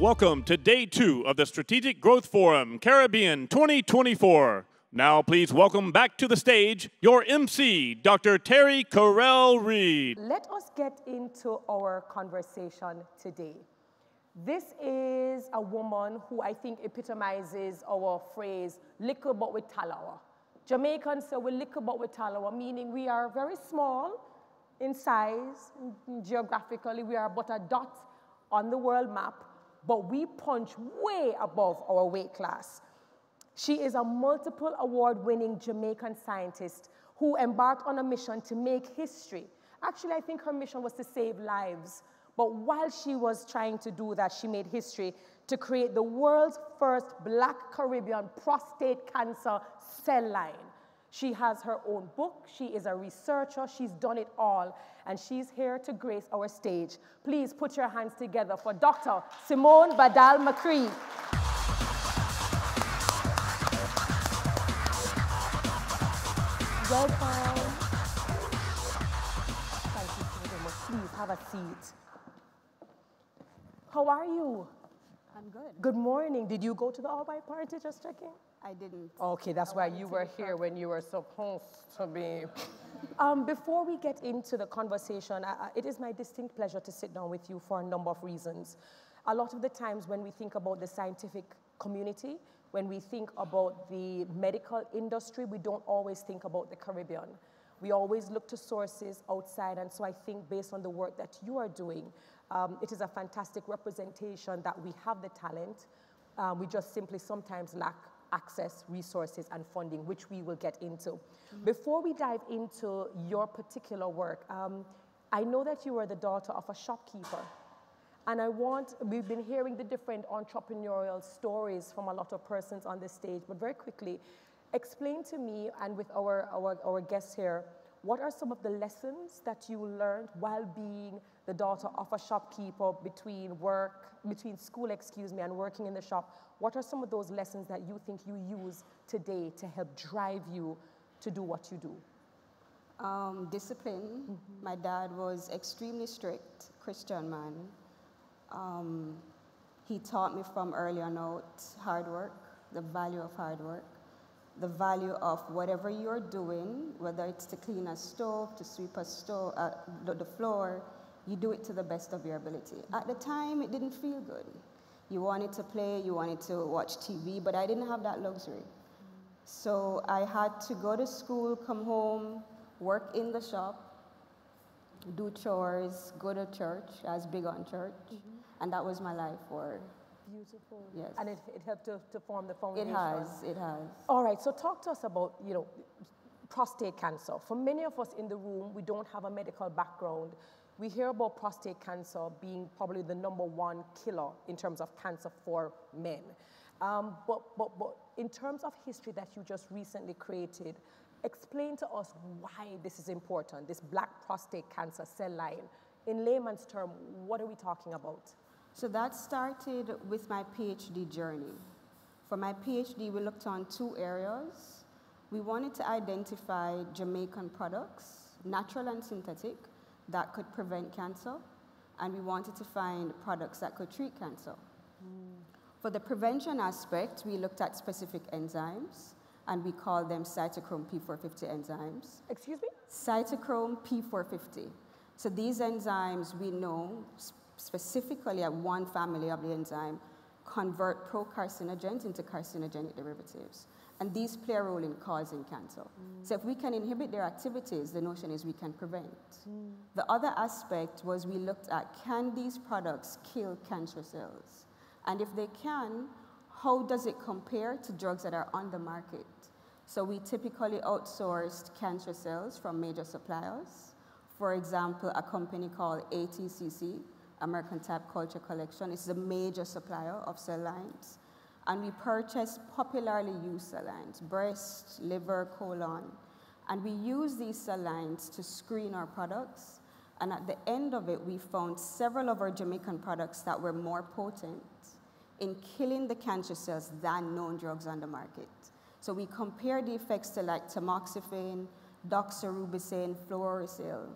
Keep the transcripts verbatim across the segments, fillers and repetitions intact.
Welcome to day two of the Strategic Growth Forum Caribbean twenty twenty-four. Now please welcome back to the stage your M C, Doctor Terry Correll-Reed. Let us get into our conversation today. This is a woman who I think epitomizes our phrase, liquor but with talawa. Jamaicans say we liquor but with talawa, meaning we are very small in size, geographically, we are but a dot on the world map, but we punch way above our weight class. She is a multiple award-winning Jamaican scientist who embarked on a mission to make history. Actually, I think her mission was to save lives. But while she was trying to do that, she made history to create the world's first Black Caribbean prostate cancer cell line. She has her own book, she is a researcher, she's done it all, and she's here to grace our stage. Please put your hands together for Doctor Simone Badal McCree. Welcome. Thank you so very much. Please have a seat. How are you? I'm good. Good morning. Did you go to the all-white party, just checking? I didn't. Okay, that's I why you were here when you were supposed to be. um, before we get into the conversation, I, I, it is my distinct pleasure to sit down with you for a number of reasons. A lot of the times when we think about the scientific community, when we think about the medical industry, we don't always think about the Caribbean. We always look to sources outside, and so I think based on the work that you are doing, um, it is a fantastic representation that we have the talent. Uh, we just simply sometimes lack access, resources, and funding, which we will get into. Mm-hmm. Before we dive into your particular work, um, I know that you are the daughter of a shopkeeper. And I want, we've been hearing the different entrepreneurial stories from a lot of persons on this stage, but very quickly, explain to me and with our, our, our guests here, what are some of the lessons that you learned while being the daughter of a shopkeeper between work, between school, excuse me, and working in the shop? What are some of those lessons that you think you use today to help drive you to do what you do? Um, discipline. Mm-hmm. My dad was extremely strict, Christian man. Um, he taught me from early on out hard work, the value of hard work, the value of whatever you're doing, whether it's to clean a stove, to sweep a stove, uh, the, the floor, you do it to the best of your ability. At the time, it didn't feel good. You wanted to play, you wanted to watch T V, but I didn't have that luxury. So I had to go to school, come home, work in the shop, do chores, go to church. I was big on church, mm-hmm. and that was my life for. Beautiful. Yes. And it, it helped to, to form the foundation. It has, it has. All right, so talk to us about, you know, prostate cancer. For many of us in the room, we don't have a medical background. We hear about prostate cancer being probably the number one killer in terms of cancer for men. Um, but, but, but in terms of history that you just recently created, explain to us why this is important, this Black prostate cancer cell line. In layman's term, what are we talking about? So that started with my PhD journey. For my PhD, we looked on two areas. We wanted to identify Jamaican products, natural and synthetic, that could prevent cancer, and we wanted to find products that could treat cancer. Mm. For the prevention aspect, we looked at specific enzymes, and we call them cytochrome P four fifty enzymes. Excuse me? Cytochrome P four fifty. So these enzymes, we know, specifically at one family of the enzyme, convert pro-carcinogens into carcinogenic derivatives. And these play a role in causing cancer. Mm. So if we can inhibit their activities, the notion is we can prevent. Mm. The other aspect was we looked at, can these products kill cancer cells? And if they can, how does it compare to drugs that are on the market? So we typically outsourced cancer cells from major suppliers. For example, a company called A T C C, American Type Culture Collection, is a major supplier of cell lines. And we purchased popularly used cell lines, breast, liver, colon. And we use these cell lines to screen our products. And at the end of it, we found several of our Jamaican products that were more potent in killing the cancer cells than known drugs on the market. So we compared the effects to like tamoxifen, doxorubicin, fluorouracil.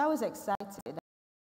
I was excited.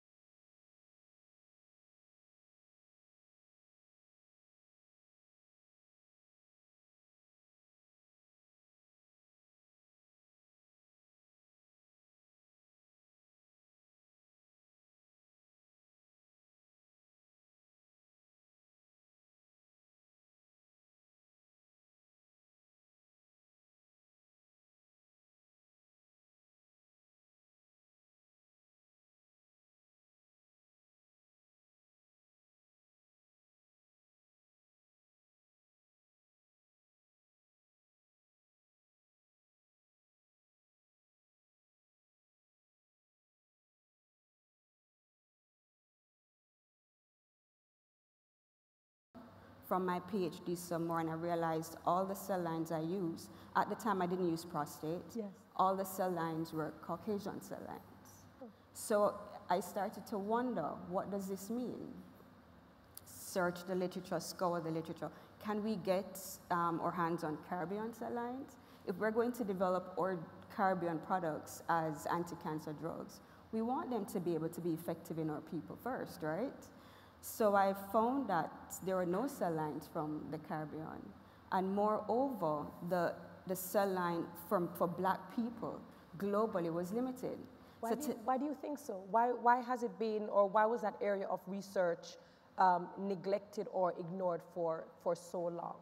From my PhD some more, and I realized all the cell lines I use, at the time I didn't use prostate, Yes. all the cell lines were Caucasian cell lines. Oh. So I started to wonder, what does this mean? Search the literature, scour the literature. Can we get um, our hands on Caribbean cell lines? If we're going to develop our Caribbean products as anti-cancer drugs, we want them to be able to be effective in our people first, right? So I found that there were no cell lines from the Caribbean. And moreover, the, the cell line from, for black people globally was limited. Why, so do you, why do you think so? Why, why has it been, or why was that area of research um, neglected or ignored for, for so long?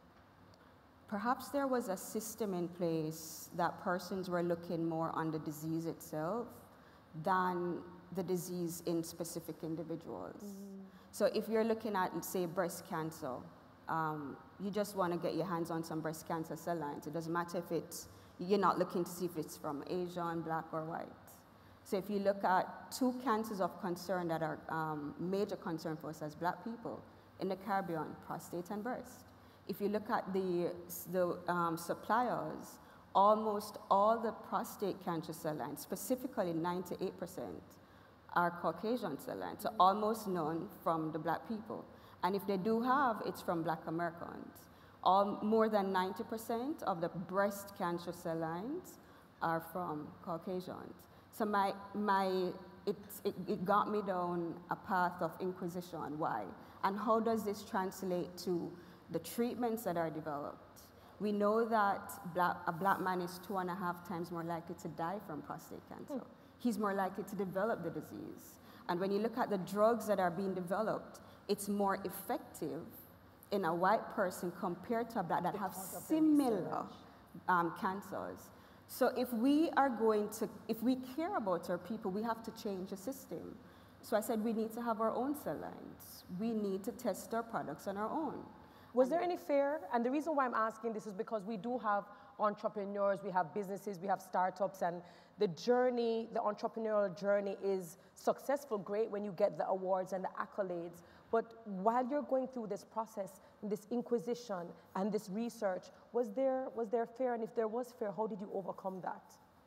Perhaps there was a system in place that persons were looking more on the disease itself than the disease in specific individuals. Mm. So if you're looking at, say, breast cancer, um, you just want to get your hands on some breast cancer cell lines. It doesn't matter if it's, you're not looking to see if it's from Asian, black, or white. So if you look at two cancers of concern that are um, major concern for us as black people in the Caribbean, prostate and breast. If you look at the, the um, suppliers, almost all the prostate cancer cell lines, specifically ninety-eight percent, are Caucasian cell lines, so almost none from the black people. And if they do have, it's from black Americans. All, more than ninety percent of the breast cancer cell lines are from Caucasians. So my, my, it, it, it got me down a path of inquisition. Why? And how does this translate to the treatments that are developed? We know that black, a black man is two and a half times more likely to die from prostate cancer. Hmm. He's more likely to develop the disease. And when you look at the drugs that are being developed, it's more effective in a white person compared to a black that have similar um, cancers. So if we are going to, if we care about our people, we have to change the system. So I said we need to have our own cell lines. We need to test our products on our own. Was there any fear? And the reason why I'm asking this is because we do have entrepreneurs, we have businesses, we have startups, and the journey, the entrepreneurial journey is successful, great when you get the awards and the accolades. But while you're going through this process, this inquisition and this research, was there, was there fear? And if there was fear, how did you overcome that?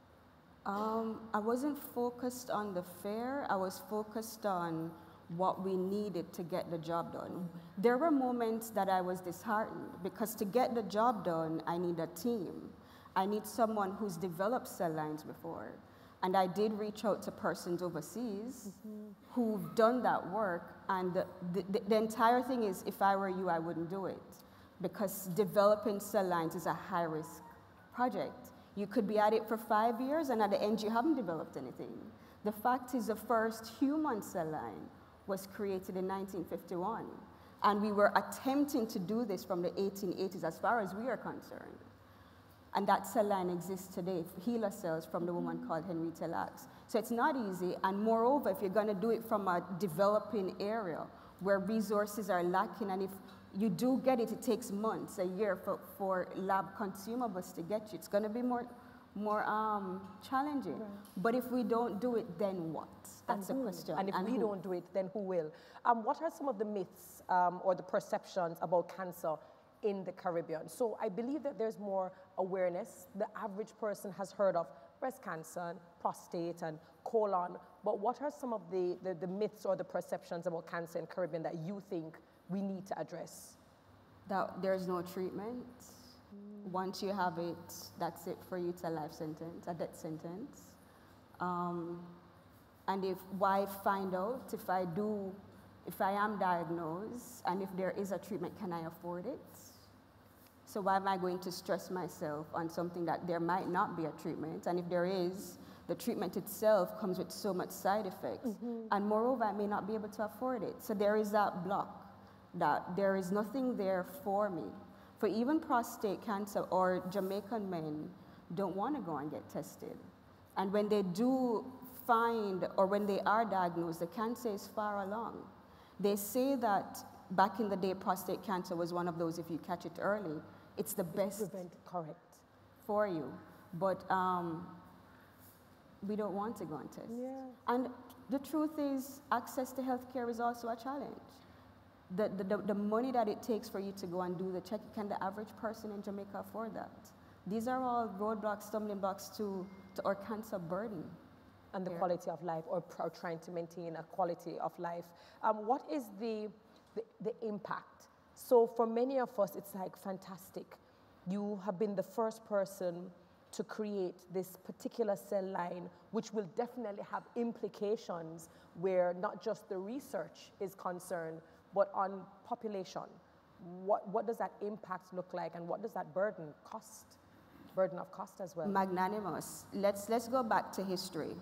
Um, I wasn't focused on the fear. I was focused on what we needed to get the job done. There were moments that I was disheartened because to get the job done, I need a team. I need someone who's developed cell lines before. And I did reach out to persons overseas mm-hmm. who've done that work. And the, the, the entire thing is, if I were you, I wouldn't do it. Because developing cell lines is a high-risk project. You could be at it for five years, and at the end, you haven't developed anything. The fact is, the first human cell line was created in nineteen fifty-one. And we were attempting to do this from the eighteen eighties, as far as we are concerned. And that cell line exists today, HeLa cells from the woman called Henrietta Lacks. So it's not easy, and moreover, if you're gonna do it from a developing area where resources are lacking, and if you do get it, it takes months, a year for, for lab consumables to get you. It's gonna be more, more um, challenging. Right. But if we don't do it, then what? That's the question. And if and we who? don't do it, then who will? Um, what are some of the myths um, or the perceptions about cancer in the Caribbean? So I believe that there's more awareness. The average person has heard of breast cancer, prostate, and colon. But what are some of the, the, the myths or the perceptions about cancer in the Caribbean that you think we need to address? That there's no treatment. Mm. Once you have it, that's it for you. It's a life sentence, a death sentence. Um, And if why find out if I do, if I am diagnosed, and if there is a treatment, can I afford it? So why am I going to stress myself on something that there might not be a treatment? And if there is, the treatment itself comes with so much side effects. Mm-hmm. And moreover, I may not be able to afford it. So there is that block, that there is nothing there for me. For even prostate cancer, or Jamaican men don't want to go and get tested. And when they do find, or when they are diagnosed, the cancer is far along. They say that back in the day, prostate cancer was one of those, if you catch it early, it's the best Prevent, correct. for you. But um, we don't want to go and test. Yeah. And the truth is, access to healthcare is also a challenge. The, the, the, the money that it takes for you to go and do the check, can the average person in Jamaica afford that? These are all roadblocks, stumbling blocks to, to our cancer burden. And the here. quality of life, or, or trying to maintain a quality of life. Um, what is the, the, the impact? So for many of us, it's like fantastic. You have been the first person to create this particular cell line, which will definitely have implications where not just the research is concerned, but on population. What, what does that impact look like, and what does that burden cost? Burden of cost as well. Magnanimous. Let's, let's go back to history.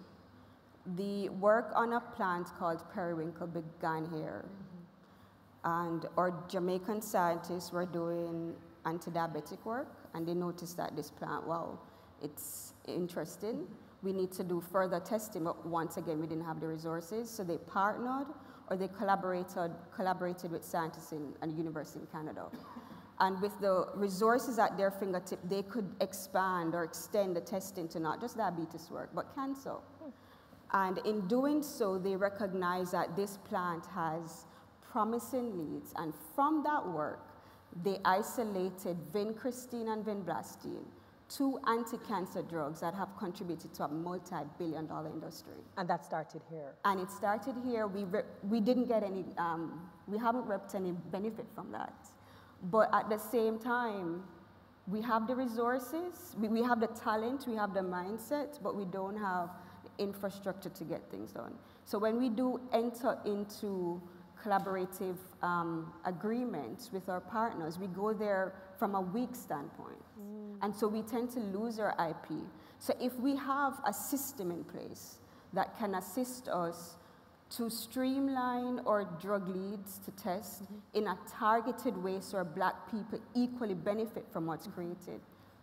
The work on a plant called periwinkle began here. Mm-hmm. And our Jamaican scientists were doing anti-diabetic work, and they noticed that this plant, wow, it's interesting. We need to do further testing, but once again, we didn't have the resources, so they partnered, or they collaborated, collaborated with scientists in a university in Canada. And with the resources at their fingertip, they could expand or extend the testing to not just diabetes work, but cancer. And in doing so, they recognized that this plant has promising leads. And from that work, they isolated vincristine and vinblastine, two anti-cancer drugs that have contributed to a multi-billion dollar industry. And that started here. And it started here. We, we didn't get any, um, we haven't reaped any benefit from that. But at the same time, we have the resources, we, we have the talent, we have the mindset, but we don't have the infrastructure to get things done. So when we do enter into collaborative um, agreements with our partners, we go there from a weak standpoint. Mm. And so we tend to lose our I P. So if we have a system in place that can assist us to streamline our drug leads to test mm-hmm. in a targeted way so our black people equally benefit from what's created,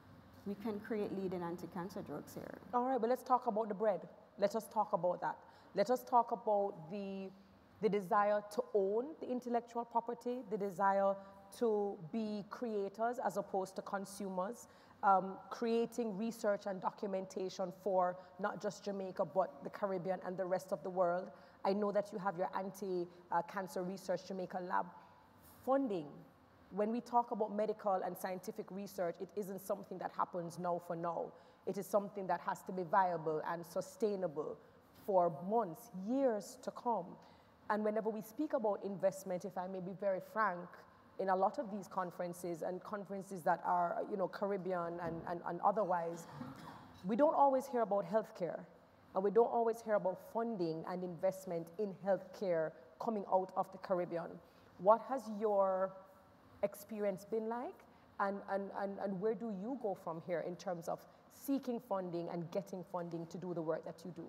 we can create leading anti-cancer drugs here. All right, but let's talk about the bread. Let us talk about that. Let us talk about the, the desire to own the intellectual property, the desire to be creators as opposed to consumers, um, creating research and documentation for not just Jamaica, but the Caribbean and the rest of the world. I know that you have your anti-cancer research Jamaica lab. Funding. When we talk about medical and scientific research, it isn't something that happens now for now. It is something that has to be viable and sustainable for months, years to come. And whenever we speak about investment, if I may be very frank, in a lot of these conferences and conferences that are, you know, Caribbean and, and, and otherwise, we don't always hear about healthcare. And we don't always hear about funding and investment in healthcare coming out of the Caribbean. What has your experience been like? And, and, and, and where do you go from here in terms of seeking funding and getting funding to do the work that you do?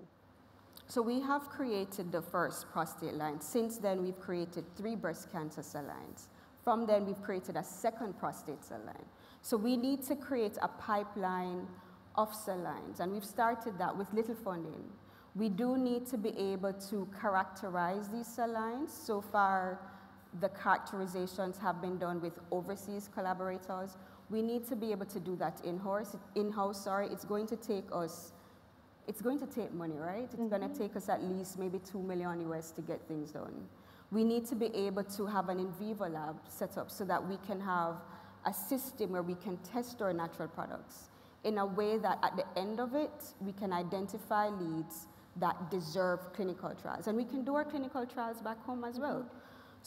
So we have created the first prostate line. Since then, we've created three breast cancer cell lines. From then, we've created a second prostate cell line. So we need to create a pipeline of cell lines, and we've started that with little funding. We do need to be able to characterize these cell lines. So far, the characterizations have been done with overseas collaborators. We need to be able to do that in-house. In-house, sorry, it's going to take us, it's going to take money, right? It's mm-hmm. going to take us at least maybe two million U S to get things done. We need to be able to have an in vivo lab set up so that we can have a system where we can test our natural products in a way that at the end of it, we can identify leads that deserve clinical trials. And we can do our clinical trials back home as well. Mm-hmm.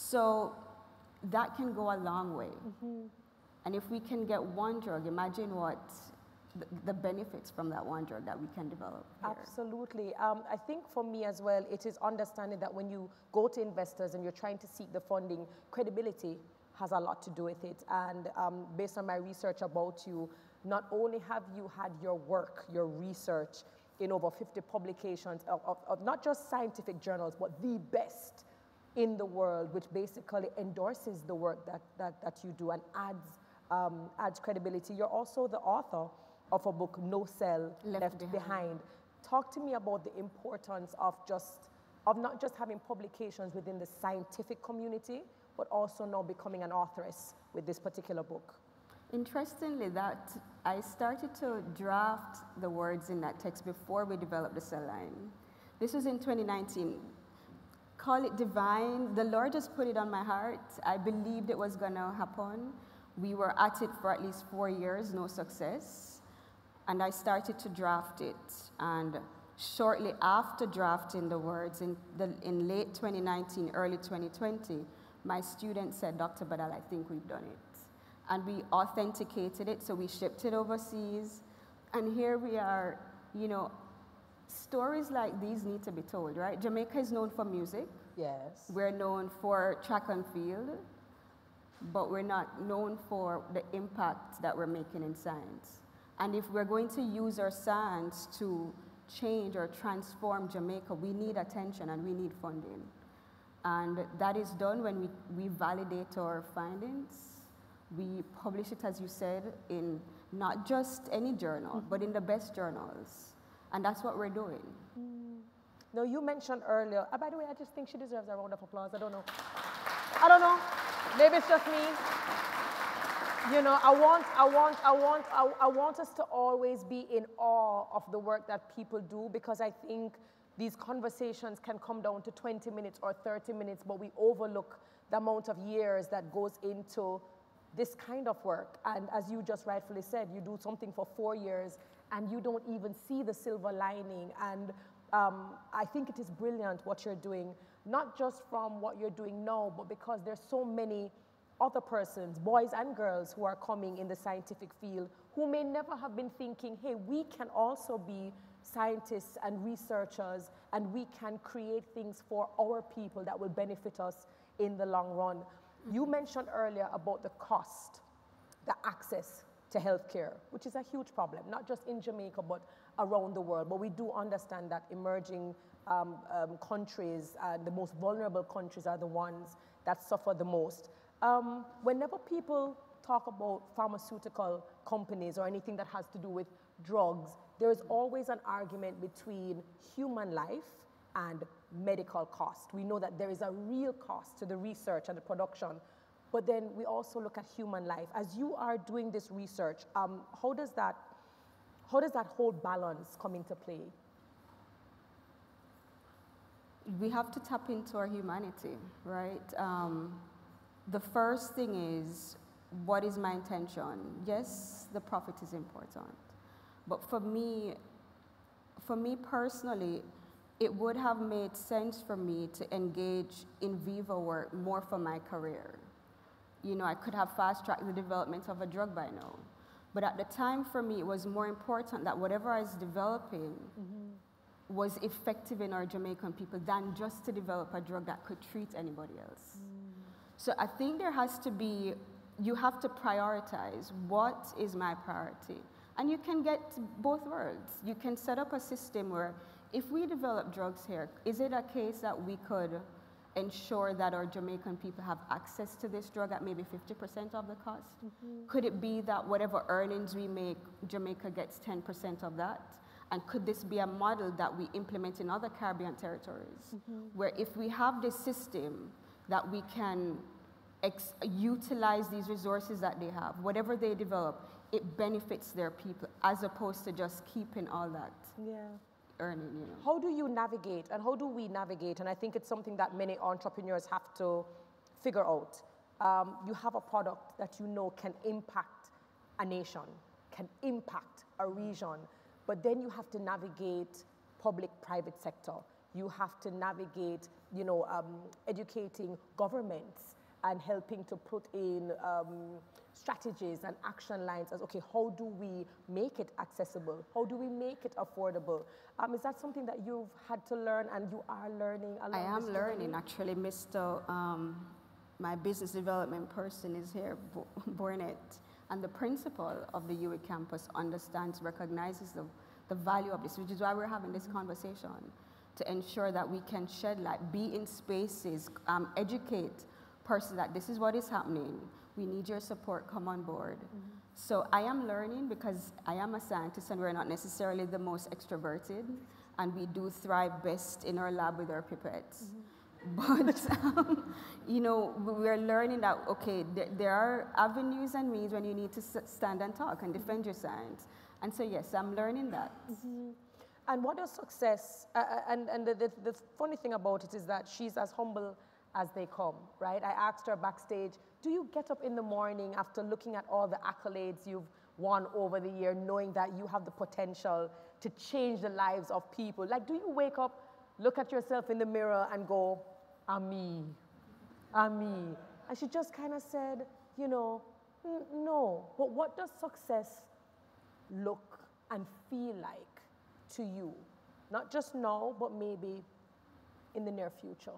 So that can go a long way. Mm-hmm. And if we can get one drug, imagine what the, the benefits from that one drug that we can develop here. Absolutely. Um, I think for me as well, it is understanding that when you go to investors and you're trying to seek the funding, credibility has a lot to do with it. And um, based on my research about you, not only have you had your work, your research in over fifty publications of, of, of not just scientific journals, but the best in the world, which basically endorses the work that, that, that you do and adds, um, adds credibility. You're also the author of a book, No Cell Left, Left Behind. Behind. Talk to me about the importance of just, of not just having publications within the scientific community, but also now becoming an authoress with this particular book. Interestingly, that I started to draft the words in that text before we developed the cell line. This was in twenty nineteen. Call it divine. The Lord just put it on my heart. I believed it was gonna happen. We were at it for at least four years, no success. And I started to draft it. And shortly after drafting the words, in, the, in late twenty nineteen, early twenty twenty, my student said, Doctor Badal, I think we've done it. And we authenticated it, so we shipped it overseas. And here we are, you know, stories like these need to be told, right? Jamaica is known for music. Yes. We're known for track and field, but we're not known for the impact that we're making in science. And if we're going to use our science to change or transform Jamaica, we need attention and we need funding. And that is done when we, we validate our findings. We publish it, as you said, in not just any journal, mm-hmm. but in the best journals. And that's what we're doing. Mm. Now, you mentioned earlier, uh, by the way, I just think she deserves a round of applause. I don't know. I don't know. Maybe it's just me. You know, I want, I want, I want, I, I want us to always be in awe of the work that people do, because I think these conversations can come down to twenty minutes or thirty minutes, but we overlook the amount of years that goes into this kind of work. And as you just rightfully said, you do something for four years and you don't even see the silver lining. And um, I think it is brilliant what you're doing, not just from what you're doing now, but because there's so many other persons, boys and girls, who are coming in the scientific field who may never have been thinking, hey, we can also be scientists and researchers and we can create things for our people that will benefit us in the long run. You mentioned earlier about the cost, the access to healthcare, which is a huge problem, not just in Jamaica, but around the world. But we do understand that emerging um, um, countries and the most vulnerable countries are the ones that suffer the most. Um, whenever people talk about pharmaceutical companies or anything that has to do with drugs, there is always an argument between human life and medical cost. We know that there is a real cost to the research and the production, but then we also look at human life. As you are doing this research, um, how does that, how does that whole balance come into play? We have to tap into our humanity, right? Um, the first thing is, what is my intention? Yes, the profit is important, but for me, for me personally, it would have made sense for me to engage in vivo work more for my career. You know, I could have fast-tracked the development of a drug by now. But at the time, for me, it was more important that whatever I was developing mm-hmm. was effective in our Jamaican people than just to develop a drug that could treat anybody else. Mm. So I think there has to be, you have to prioritize what is my priority. And you can get both worlds. You can set up a system where if we develop drugs here, is it a case that we could ensure that our Jamaican people have access to this drug at maybe fifty percent of the cost? Mm-hmm. Could it be that whatever earnings we make, Jamaica gets ten percent of that? And could this be a model that we implement in other Caribbean territories? Mm-hmm. Where if we have this system that we can ex utilize these resources that they have, whatever they develop, it benefits their people as opposed to just keeping all that. Yeah. Earning, you know. How do you navigate, and how do we navigate? And I think it's something that many entrepreneurs have to figure out. Um, you have a product that you know can impact a nation, can impact a region, but then you have to navigate public-private sector. You have to navigate, you know, um, educating governments and helping to put in um, strategies and action lines as, okay, how do we make it accessible? How do we make it affordable? Um, is that something that you've had to learn and you are learning along I am this learning, journey? actually. Mister Um, my business development person is here, Bornet, and the principal of the U W I campus understands, recognizes the, the value of this, which is why we're having this conversation, to ensure that we can shed light, be in spaces, um, educate persons that this is what is happening. We need your support, come on board. Mm-hmm. So I am learning because I am a scientist and we're not necessarily the most extroverted, and we do thrive best in our lab with our pipettes. Mm-hmm. But, um, you know, we're learning that, okay, there, there are avenues and means when you need to stand and talk and defend your science. And so, yes, I'm learning that. Mm-hmm. And what does success, uh, and, and the, the, the funny thing about it is that she's as humble as they come, right? I asked her backstage, do you get up in the morning after looking at all the accolades you've won over the year, knowing that you have the potential to change the lives of people? Like, do you wake up, look at yourself in the mirror and go, I'm me, I'm me? And she just kind of said, you know, no, but what does success look and feel like to you? Not just now, but maybe in the near future.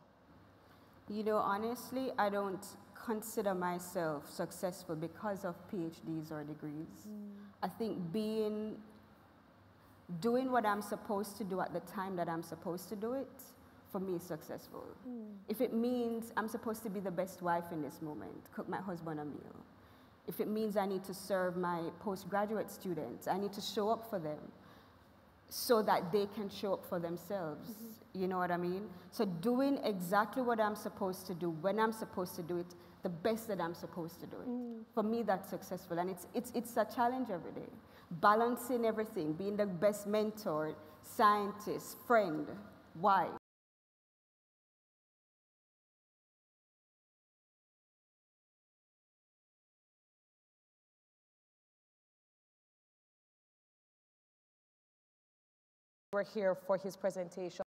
You know, honestly, I don't consider myself successful because of PhDs or degrees. Mm. I think being, doing what I'm supposed to do at the time that I'm supposed to do it, for me is successful. Mm. If it means I'm supposed to be the best wife in this moment, cook my husband a meal. If it means I need to serve my postgraduate students, I need to show up for them so that they can show up for themselves. Mm-hmm. You know what I mean? So doing exactly what I'm supposed to do, when I'm supposed to do it, the best that I'm supposed to do it. Mm. For me, that's successful. And it's, it's, it's a challenge every day. Balancing everything, being the best mentor, scientist, friend, wife. We're here for his presentation.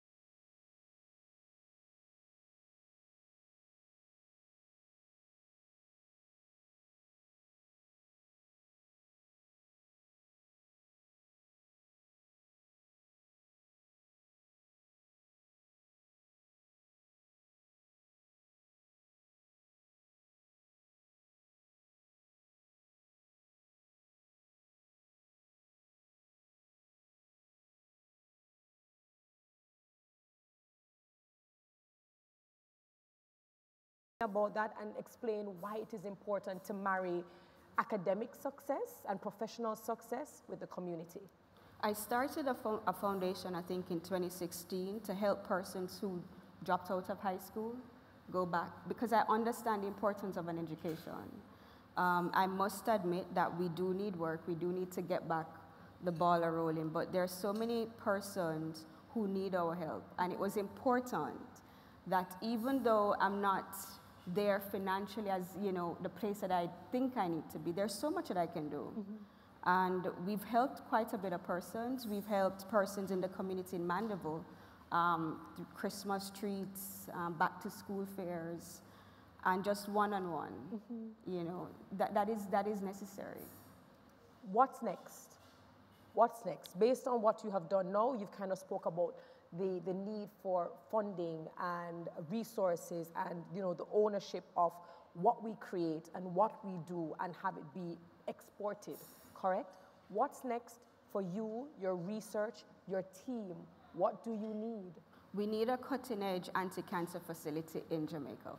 About that and explain why it is important to marry academic success and professional success with the community. I started a, fo a foundation, I think, in twenty sixteen to help persons who dropped out of high school go back, because I understand the importance of an education. Um, I must admit that we do need work, we do need to get back the ball rolling, but there are so many persons who need our help, and it was important that even though I'm not there financially as, you know, the place that I think I need to be, there's so much that I can do. Mm-hmm. And we've helped quite a bit of persons. We've helped persons in the community in Mandeville um, through Christmas treats, um, back to school fairs, and just one-on-one. Mm-hmm. You know, that, that, is, that is necessary. What's next? What's next? Based on what you have done now, you've kind of spoke about the, the need for funding and resources and, you know, the ownership of what we create and what we do and have it be exported, correct? What's next for you, your research, your team? What do you need? We need a cutting-edge anti-cancer facility in Jamaica.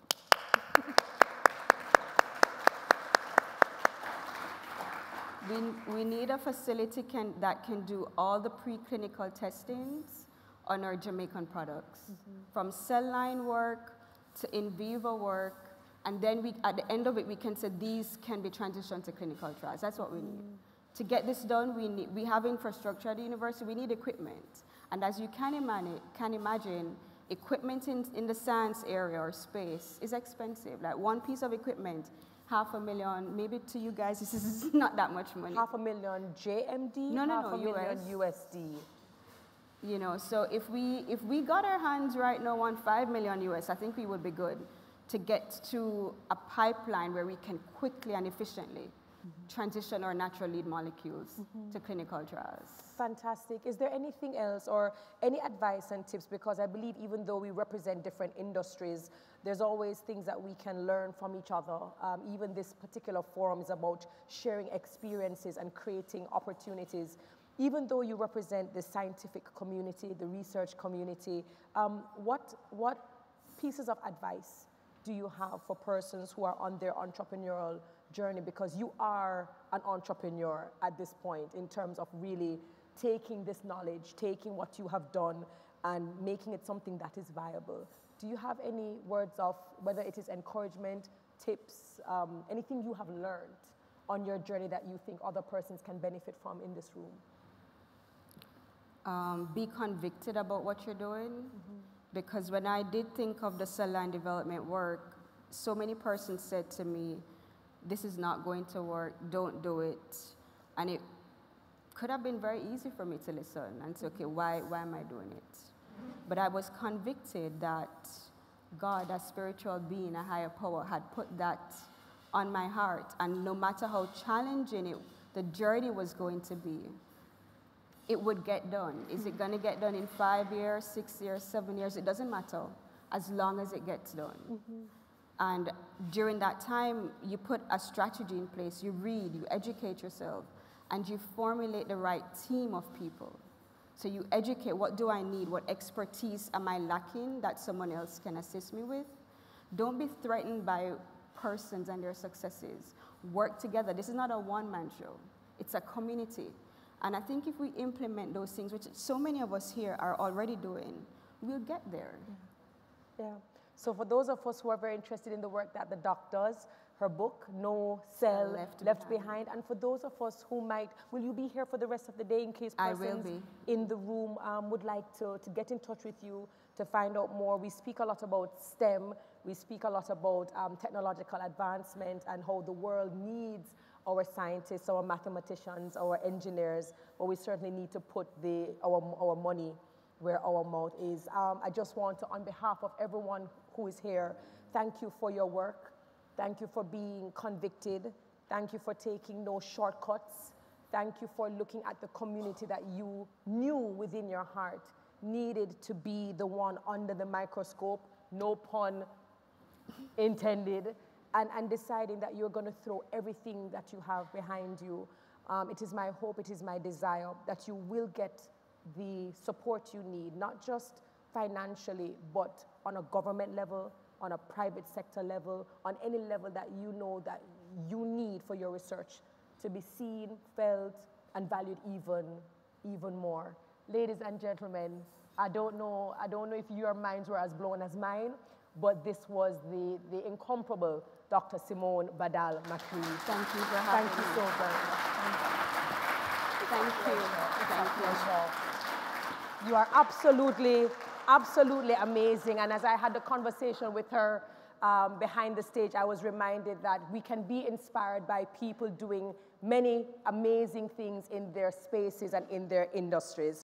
we, we need a facility can, that can do all the preclinical testings on our Jamaican products, mm-hmm. from cell line work to in vivo work, and then we, at the end of it, we can say these can be transitioned to clinical trials. That's what we need. Mm. To get this done, we, need, we have infrastructure at the university, we need equipment. And as you can, imani can imagine, equipment in, in the science area or space is expensive. Like one piece of equipment, half a million, maybe to you guys, this is not that much money. Half a million J M D? No, no, half no, a million U S D. You know, so if we, if we got our hands right now on five million U S, I think we would be good. to get to a pipeline where we can quickly and efficiently mm-hmm. transition our natural lead molecules mm-hmm. to clinical trials. Fantastic. Is there anything else or any advice and tips? Because I believe even though we represent different industries, there's always things that we can learn from each other. Um, even this particular forum is about sharing experiences and creating opportunities. Even though you represent the scientific community, the research community, um, what, what pieces of advice do you have for persons who are on their entrepreneurial journey? Because you are an entrepreneur at this point in terms of really taking this knowledge, taking what you have done and making it something that is viable. Do you have any words of, whether it is encouragement, tips, um, anything you have learned on your journey that you think other persons can benefit from in this room? Um, be convicted about what you're doing. Mm-hmm. Because when I did think of the cell line development work, so many persons said to me, this is not going to work, don't do it. And it could have been very easy for me to listen and say, okay, why, why am I doing it? But I was convicted that God, a spiritual being, a higher power, had put that on my heart. And no matter how challenging it, the journey was going to be, it would get done. Is it going to get done in five years, six years, seven years? It doesn't matter, as long as it gets done. Mm-hmm. And during that time, you put a strategy in place. You read, you educate yourself, and you formulate the right team of people. So you educate, what do I need? What expertise am I lacking that someone else can assist me with? Don't be threatened by persons and their successes. Work together. This is not a one-man show. It's a community. And I think if we implement those things, which so many of us here are already doing, we'll get there. Yeah. yeah. So for those of us who are very interested in the work that the doc does, her book, No Cell Left, Left Behind. Behind. And for those of us who might, will you be here for the rest of the day in case persons I will be. in the room um, would like to, to get in touch with you to find out more? We speak a lot about STEM. We speak a lot about um, technological advancement and how the world needs our scientists, our mathematicians, our engineers, but we certainly need to put the, our, our money where our mouth is. Um, I just want to, on behalf of everyone who is here, thank you for your work. Thank you for being convicted. Thank you for taking no shortcuts. Thank you for looking at the community that you knew within your heart needed to be the one under the microscope, no pun intended, and, and deciding that you're going to throw everything that you have behind you. Um, it is my hope, it is my desire that you will get the support you need, not just financially, but on a government level, on a private sector level, on any level that you know that you need for your research to be seen, felt, and valued even, even more. Ladies and gentlemen, I don't know, I don't know if your minds were as blown as mine, but this was the, the incomparable Doctor Simone Badal McCree. Thank you for having Thank you me. so very much. Thank you. Thank you. You are absolutely, absolutely amazing. And as I had the conversation with her um, behind the stage, I was reminded that we can be inspired by people doing many amazing things in their spaces and in their industries.